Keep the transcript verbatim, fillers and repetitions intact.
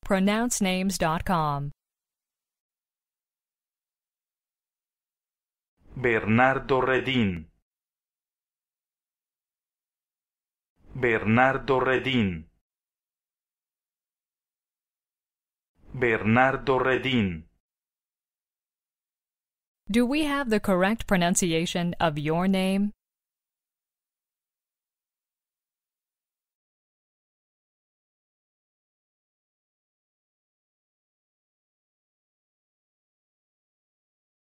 pronounce names dot com. Bernardo Redín. Bernardo Redín. Bernardo Redín. Do we have the correct pronunciation of your name?